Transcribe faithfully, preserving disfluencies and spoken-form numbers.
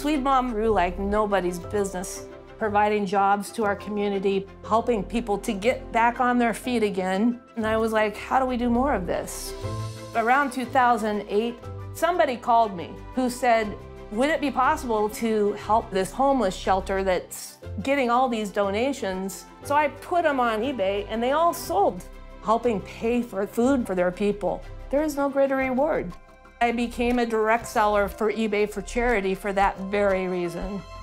Swedemom grew like nobody's business, providing jobs to our community, helping people to get back on their feet again. And I was like, how do we do more of this? Around two thousand eight, somebody called me who said, would it be possible to help this homeless shelter that's getting all these donations? So I put them on eBay and they all sold, helping pay for food for their people. There is no greater reward. I became a direct seller for eBay for charity for that very reason.